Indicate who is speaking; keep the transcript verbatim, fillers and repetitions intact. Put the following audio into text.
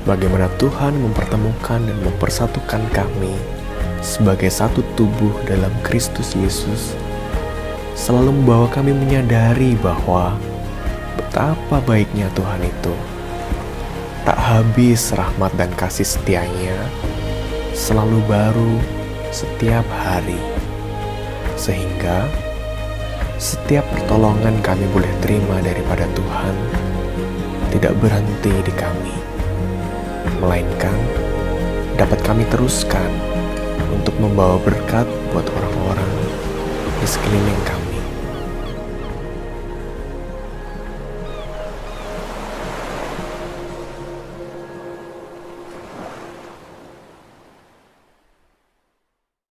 Speaker 1: bagaimana Tuhan mempertemukan dan mempersatukan kami sebagai satu tubuh dalam Kristus Yesus, selalu membawa kami menyadari bahwa betapa baiknya Tuhan itu. Tak habis rahmat dan kasih setianya, selalu baru setiap hari. Sehingga setiap pertolongan kami boleh terima daripada Tuhan tidak berhenti di kami, melainkan dapat kami teruskan untuk membawa berkat buat orang-orang di sekeliling kami.